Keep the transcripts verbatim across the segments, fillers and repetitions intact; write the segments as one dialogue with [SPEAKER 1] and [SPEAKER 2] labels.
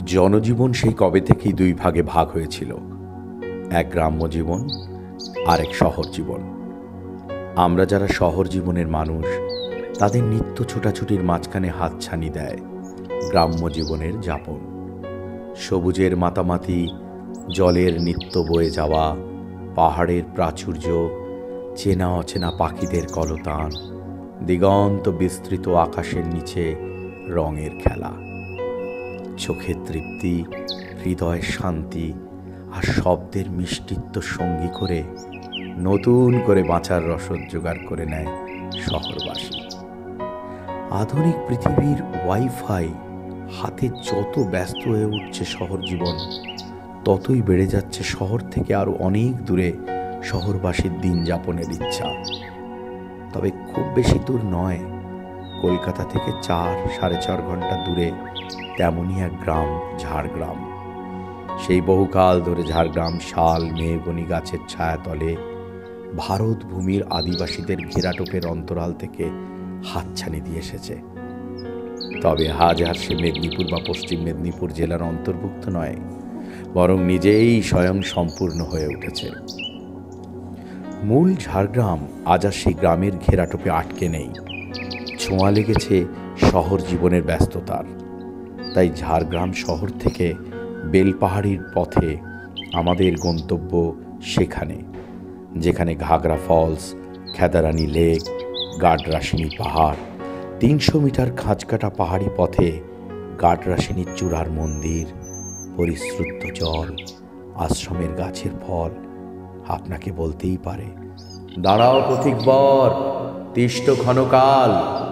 [SPEAKER 1] জনজীবন সেই কবে থেকেই দুই ভাগে ভাগ হয়েছিল, এক গ্রাম্য জীবন আর এক শহর জীবন। আমরা যারা শহর জীবনের মানুষ, তাদের নিত্য ছোটাছুটির মাঝখানে হাতছানি দেয় গ্রাম্য জীবনের যাপন। সবুজের মাতামাতি, জলের নিত্য বয়ে যাওয়া, পাহাড়ের প্রাচুর্য, চেনা অচেনা পাখিদের কলতান, দিগন্ত বিস্তৃত আকাশের নিচে রঙের খেলা, চোখের তৃপ্তি, হৃদয়ের শান্তি আর শব্দের মিষ্টিত্ব সঙ্গী করে নতুন করে বাঁচার রসদ জোগাড় করে নেয় শহরবাসী। আধুনিক পৃথিবীর ওয়াইফাই হাতে যত ব্যস্ত হয়ে উঠছে শহর জীবন, ততই বেড়ে যাচ্ছে শহর থেকে আরও অনেক দূরে শহরবাসীর দিন যাপনের ইচ্ছা। তবে খুব বেশি দূর নয়, কলকাতা থেকে চার সাড়ে চার ঘন্টা দূরে তেমনই এক গ্রাম ঝাড়গ্রাম। সেই বহুকাল ধরে ঝাড়গ্রাম শাল মেহগনি গাছের ছায়াতলে ভারত ভূমির আদিবাসীদের ঘেরাটোপের অন্তরাল থেকে হাতছানি দিয়ে এসেছে। তবে আজ আর সে মেদিনীপুর বা পশ্চিম মেদিনীপুর জেলার অন্তর্ভুক্ত নয়, বরং নিজেই স্বয়ং সম্পূর্ণ হয়ে উঠেছে। মূল ঝাড়গ্রাম আজ আর সেই গ্রামের ঘেরাটোপে আটকে নেই, ছোঁয়া লেগেছে শহর জীবনের ব্যস্ততার। তাই ঝাড়গ্রাম শহর থেকে বেলপাহাড়ির পথে আমাদের গন্তব্য সেখানে, যেখানে ঘাগরা ফলস, খেদারানি লেক, গাডরাসিনী পাহাড়, তিনশো মিটার খাঁজকাটা পাহাড়ি পথে গাডরাসিনীর চূড়ার মন্দির, পরিশ্রুত জল, আশ্রমের গাছের ফল আপনাকে বলতেই পারে, দাঁড়াও পথিকবর, তিষ্ট ক্ষণকাল।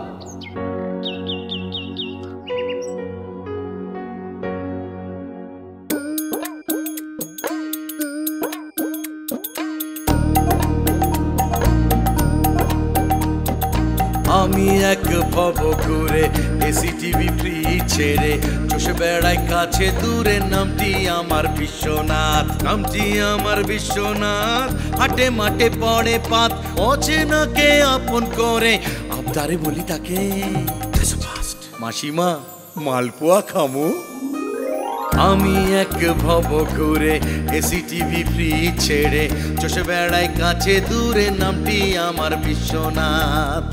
[SPEAKER 2] আমি এক ভব ঘুরে এসি টিভি ফ্রি ছেড়ে চষে বেড়াই কাছে দূরে, নামটি আমার বিশ্বনাথ, নামটি আমার বিশ্বনাথ। হাটে মাঠে পড়ে পাত, অচেনাকে আপন করে আবদারে বলি তাকে, মাসিমা মালপোয়া খামু। আমি এক ভব ঘুরে এসি টিভি ফ্রি ছেড়ে চষে বেড়াই কাছে দূরে, নামটি আমার বিশ্বনাথ।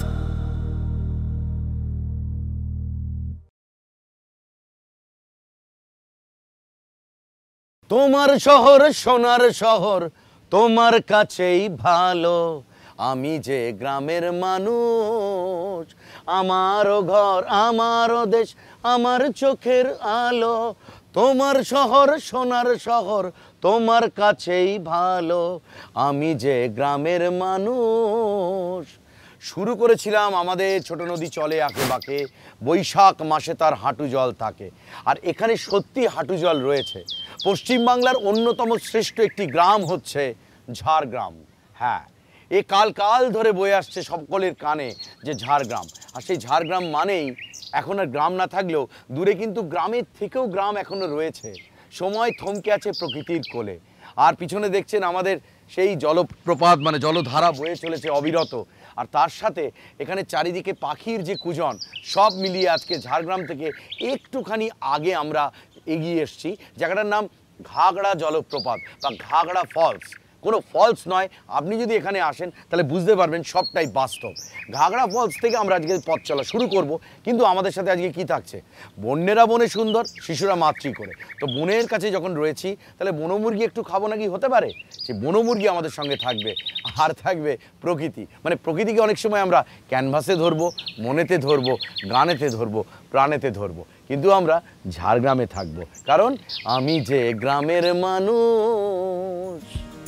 [SPEAKER 2] তোমার শহর সোনার শহর, তোমার কাছেই ভালো, আমি যে গ্রামের মানুষ, আমারও ঘর আমারও দেশ আমার চোখের আলো। তোমার শহর সোনার শহর, তোমার কাছেই ভালো, আমি যে গ্রামের মানুষ। শুরু করেছিলাম আমাদের ছোট নদী চলে আঁকে বাঁকে, বৈশাখ মাসে তার হাঁটু জল থাকে, আর এখানে সত্যি হাঁটু জল রয়েছে। পশ্চিমবাংলার অন্যতম শ্রেষ্ঠ একটি গ্রাম হচ্ছে ঝাড়গ্রাম। হ্যাঁ, এ কাল কাল ধরে বয়ে আসছে সকলের কানে যে ঝাড়গ্রাম, আর সেই ঝাড়গ্রাম মানেই এখন আর গ্রাম না থাকলেও দূরে কিন্তু গ্রামের থেকেও গ্রাম এখনো রয়েছে। সময় থমকে আছে প্রকৃতির কোলে, আর পিছনে দেখছেন আমাদের সেই জলপ্রপাত, মানে জলধারা বয়ে চলেছে অবিরত। আর তার সাথে এখানে চারিদিকে পাখির যে কুজন, সব মিলিয়ে আজকে ঝাড়গ্রাম থেকে একটুখানি আগে আমরা এগিয়ে এসেছি। জায়গাটার নাম ঘাগড়া জলপ্রপাত বা ঘাগড়া ফলস। কোনো ফলস নয়, আপনি যদি এখানে আসেন তাহলে বুঝতে পারবেন সবটাই বাস্তব। ঘাগড়া ফলস থেকে আমরা আজকে পথ চলা শুরু করব, কিন্তু আমাদের সাথে আজকে কি থাকছে? বন্যেরা বনে সুন্দর, শিশুরা মাতৃ করে। তো বনের কাছে যখন রয়েছি, তাহলে বনমুরগি একটু খাবো নাকি হতে পারে? সেই বনমুরগি আমাদের সঙ্গে থাকবে, আর থাকবে প্রকৃতি। মানে প্রকৃতিকে অনেক সময় আমরা ক্যানভাসে ধরবো, মনেতে ধরবো, গানেতে ধরবো, প্রাণেতে ধরবো, কিন্তু আমরা ঝাড়গ্রামে থাকবো, কারণ আমি যে গ্রামের মানুষ।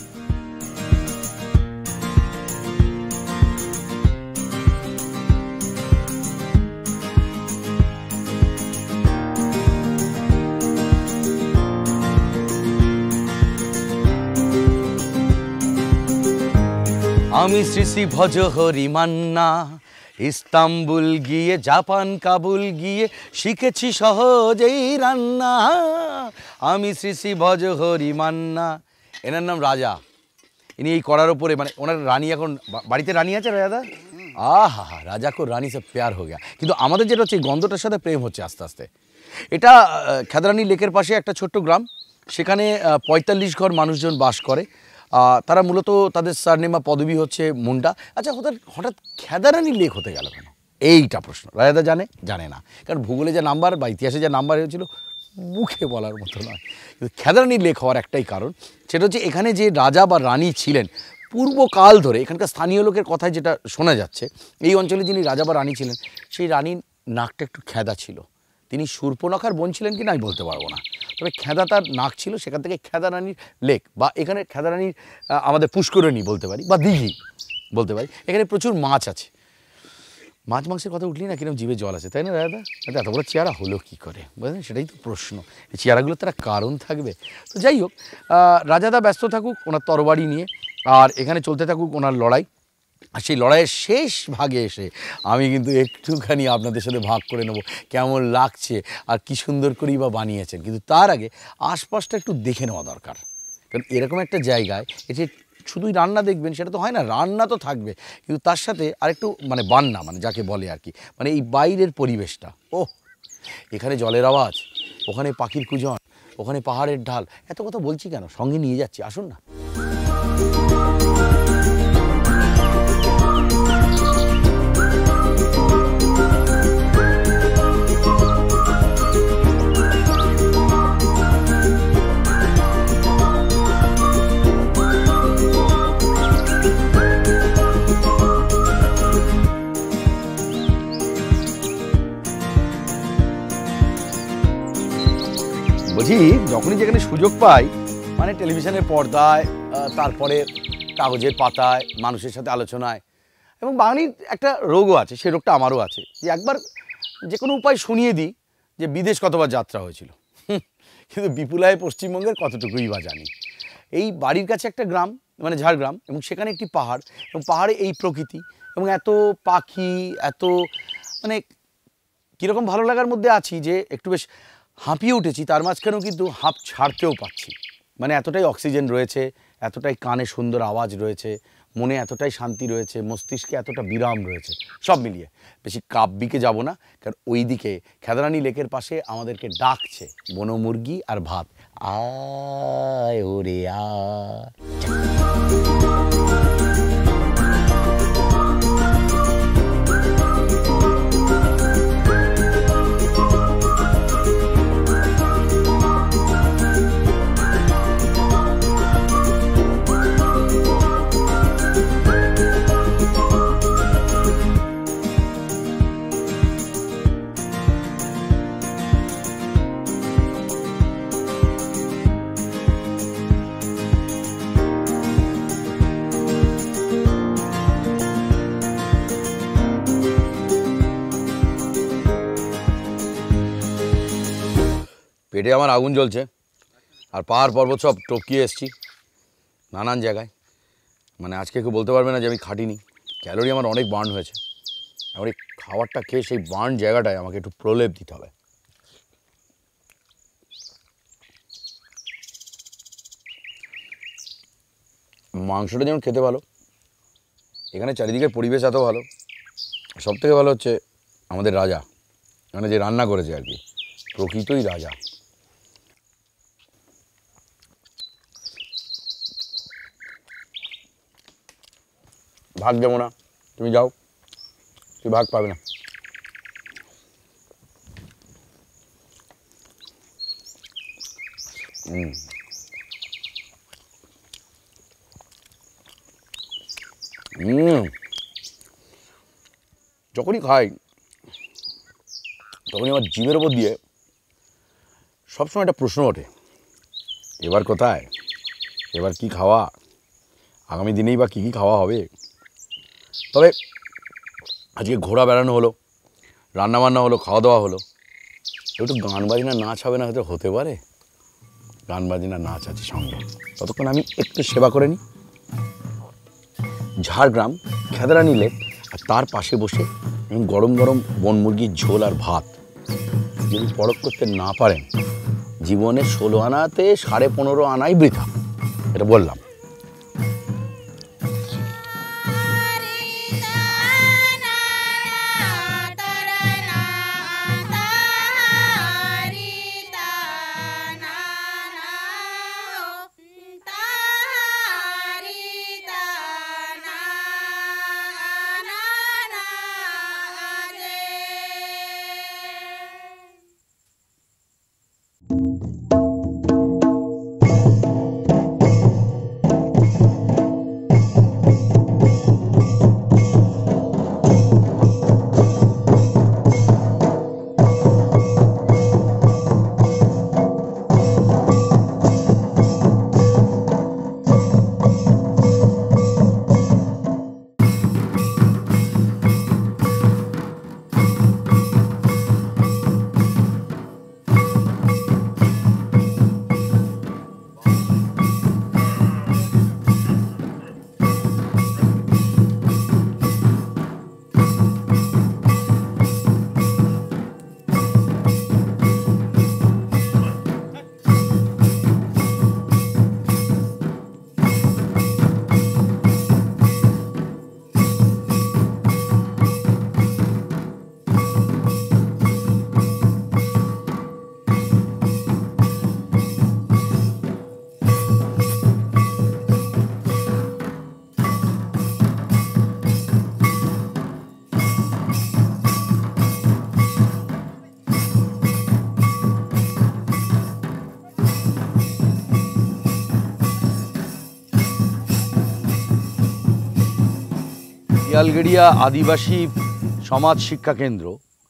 [SPEAKER 2] আমি শ্রী শ্রী ভজ হরি মান্না, ইস্তাম্বুল গিয়ে জাপান কাবুল গিয়ে শিখেছি সহজেই রান্না। আমি শ্রী শ্রী ভজ হরি মান্না। এনার নাম রাজা, ইনি এই করার ওপরে, মানে ওনার রানী, এখন বাড়িতে রানী আছে রাজা? আহা হা, রাজা কো রানী সে প্যার হয়ে গেয়া। কিন্তু আমাদের যেটা হচ্ছে এই গন্ধটার সাথে প্রেম হচ্ছে আস্তে আস্তে। এটা খেদরানি লেকের পাশে একটা ছোট্ট গ্রাম, সেখানে পঁয়তাল্লিশ ঘর মানুষজন বাস করে। তারা মূলত তাদের সারনেম বা পদবী হচ্ছে মুন্ডা। আচ্ছা, হঠাৎ হঠাৎ খেদারানি লেক হতে গেল কেন, এইটা প্রশ্ন। রাজাদা জানে জানে না, কারণ ভূগোলে যা নাম্বার বা ইতিহাসে যা নাম্বার হয়েছিল মুখে বলার মতো নয়। কিন্তু খেদারানি লেক হওয়ার একটাই কারণ, সেটা হচ্ছে এখানে যে রাজা বা রানী ছিলেন পূর্বকাল ধরে, এখানকার স্থানীয় লোকের কথায় যেটা শোনা যাচ্ছে, এই অঞ্চলে যিনি রাজা বা রানী ছিলেন সেই রানীর নাকটা একটু খেদা ছিল। তিনি শূর্পণখার বোন ছিলেন কি না আমি বলতে পারবো না, তবে খেদা তার নাক ছিল। সেখান থেকে খেদারানির লেক বা এখানে খেদারানির আমাদের পুষ্করিণী বলতে পারি বা দিঘি বলতে পারি। এখানে প্রচুর মাছ আছে। মাছ মাংসের কথা উঠলি না কিরকম জিভে জল আছে, তাই না দাদা? আচ্ছা, এত বড় চেহারা হলো কী করে, বুঝলেন? সেটাই তো প্রশ্ন। এই চেহারাগুলোর তারা কারণ থাকবে। তো যাই হোক, রাজাদা ব্যস্ত থাকুক ওনার তরবারি নিয়ে, আর এখানে চলতে থাকুক ওনার লড়াই। আর সেই লড়াইয়ের শেষ ভাগে এসে আমি কিন্তু একটুখানি আপনাদের সাথে ভাগ করে নেব কেমন লাগছে আর কি সুন্দর করেই বা বানিয়েছেন। কিন্তু তার আগে আশপাশটা একটু দেখে নেওয়া দরকার, কারণ এরকম একটা জায়গায় এটি শুধুই রান্না দেখবেন সেটা তো হয় না, রান্না তো থাকবে, কিন্তু তার সাথে আরেকটু মানে বান্না, মানে যাকে বলে আর কি, মানে এই বাইরের পরিবেশটা। ওহ, এখানে জলের আওয়াজ, ওখানে পাখির কুজন, ওখানে পাহাড়ের ঢাল। এত কথা বলছি কেন, সঙ্গে নিয়ে যাচ্ছি, আসুন না। বলছি, যখনই যেখানে সুযোগ পাই, মানে টেলিভিশনের পর্দায়, তারপরে কাগজের পাতায়, মানুষের সাথে আলোচনায়, এবং বাঙালির একটা রোগও আছে, সেই রোগটা আমারও আছে, যে একবার যে কোনো উপায় শুনিয়ে দিই যে বিদেশ কতবার যাত্রা হয়েছিল, কিন্তু বিপুলায় পশ্চিমবঙ্গের কতটুকুই বা জানি। এই বাড়ির কাছে একটা গ্রাম, মানে ঝাড়গ্রাম, এবং সেখানে একটি পাহাড়, এবং পাহাড়ে এই প্রকৃতি এবং এত পাখি, এত মানে কীরকম ভালো লাগার মধ্যে আছি যে একটু বেশ হাঁপিয়ে উঠেছি। তার মাঝখানেও কিন্তু হাঁপ ছাড়তেও পাচ্ছি, মানে এতটাই অক্সিজেন রয়েছে, এতটাই কানে সুন্দর আওয়াজ রয়েছে, মনে এতটাই শান্তি রয়েছে, মস্তিষ্কে এতটা বিরাম রয়েছে, সব মিলিয়ে। বেশি কাব্যিকে যাব না, কারণ ওই দিকে খেদরানি লেকের পাশে আমাদেরকে ডাকছে বনমুরগি আর ভাত। আয় ওরে আয়। পেটে আমার আগুন জ্বলছে, আর পাহাড় পর্বত সব টপকিয়ে এসছি নানান জায়গায়। মানে আজকে কেউ বলতে পারবে না যে আমি খাটিনি, ক্যালোরি আমার অনেক বার্ন হয়েছে। আমার এই খাবারটা খেয়ে সেই বার্ন জায়গাটায় আমাকে একটু প্রলেপ দিতে হবে। মাংসটা যেমন খেতে ভালো, এখানে চারিদিকের পরিবেশ এত ভালো, সব থেকে ভালো হচ্ছে আমাদের রাজা, মানে যে রান্না করেছে আর কি, প্রকৃতই রাজা। ভাগ দেবো না, তুমি যাও, তুই ভাগ পাবে না। হুম হুম যখনই খাই তখনই আমার জিভের ওপর দিয়ে সবসময় একটা প্রশ্ন ওঠে, এবার কোথায়, এবার কি খাওয়া, আগামী দিনেই বা কী কী খাওয়া হবে। তবে আজকে ঘোরা বেড়ানো হলো, রান্নাবান্না হলো, খাওয়া দাওয়া হলো, একটু গান বাজনা নাচ হবে না হয়তো, হতে পারে গান বাজনা নাচ আছে সঙ্গে। ততক্ষণ আমি একটু সেবা করে নিই। ঝাড়গ্রাম খেদরানি লেক, আর তার পাশে বসে গরম গরম বন মুরগির ঝোল আর ভাত। যদি পরখ করতে না পারেন, জীবনে ষোলো আনাতে সাড়ে পনেরো আনাই বৃথা, এটা বললাম। শিয়ালগেড়িয়া আদিবাসী সমাজ শিক্ষা কেন্দ্র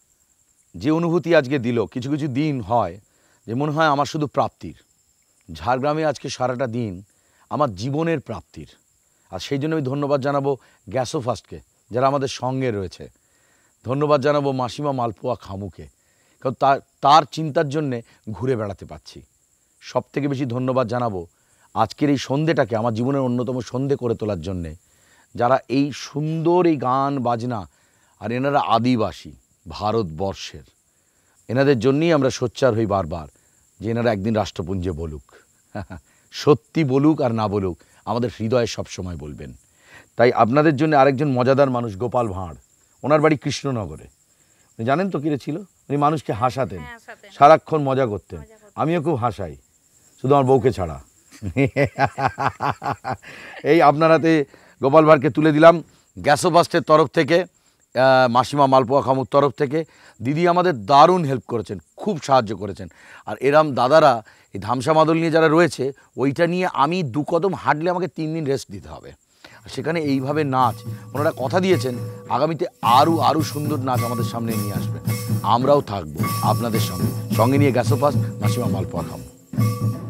[SPEAKER 2] যে অনুভূতি আজকে দিল, কিছু কিছু দিন হয় যে মনে হয় আমার শুধু প্রাপ্তির। ঝাড়গ্রামে আজকে সারাটা দিন আমার জীবনের প্রাপ্তির। আর সেই জন্য আমি ধন্যবাদ জানাবো গ্যাসো ফার্স্টকে, যারা আমাদের সঙ্গে রয়েছে। ধন্যবাদ জানাবো মাসিমা মালপোয়া খামুকে, কারণ তার তার চিন্তার জন্যে ঘুরে বেড়াতে পাচ্ছি। সব থেকে বেশি ধন্যবাদ জানাবো আজকের এই সন্ধেটাকে আমার জীবনের অন্যতম সন্ধে করে তোলার জন্যে, যারা এই সুন্দর এই গান বাজনা, আর এনারা আদিবাসী ভারতবর্ষের, এনাদের জন্যই আমরা সোচ্চার হই বারবার যে এনারা একদিন রাষ্ট্রপুঞ্জে বলুক। সত্যি বলুক আর না বলুক, আমাদের হৃদয়ে সবসময় বলবেন। তাই আপনাদের জন্য আরেকজন মজাদার মানুষ, গোপাল ভাঁড়। ওনার বাড়ি কৃষ্ণনগরে। উনি জানেন তো কিরে ছিল, উনি মানুষকে হাসাতেন, সারাক্ষণ মজা করতেন। আমিও খুব হাসাই, শুধু আমার বউকে ছাড়া। এই আপনারাতে গোপাল ভাঁড়কে তুলে দিলাম গ্যাসো ফার্স্টের তরফ থেকে, মাসিমা মালপোয়া খামুর তরফ থেকে। দিদি আমাদের দারুণ হেল্প করেছেন, খুব সাহায্য করেছেন। আর এরম দাদারা এই ধামসা মাদল নিয়ে যারা রয়েছে, ওইটা নিয়ে আমি দু কদম হাঁটলে আমাকে তিন দিন রেস্ট দিতে হবে। আর সেখানে এইভাবে নাচ, ওনারা কথা দিয়েছেন আগামীতে আরও আরও সুন্দর নাচ আমাদের সামনে নিয়ে আসবেন। আমরাও থাকবো আপনাদের সঙ্গে, সঙ্গে নিয়ে গ্যাসো ফার্স্ট, মাসিমা মালপোয়া খামু।